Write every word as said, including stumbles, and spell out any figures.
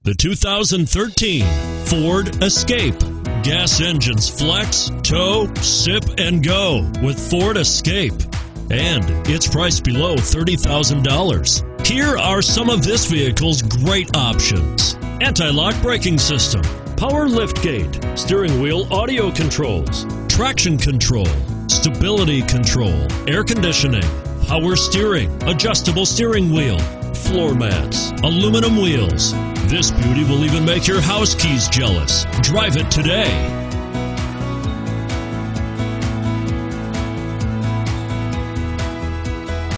The two thousand thirteen Ford Escape. Gas engines flex, tow, sip, and go with Ford Escape. And it's priced below thirty thousand dollars. Here are some of this vehicle's great options: anti-lock braking system, power liftgate, steering wheel audio controls, traction control, stability control, air conditioning, power steering, adjustable steering wheel, floor mats, aluminum wheels. This beauty will even make your house keys jealous. Drive it today.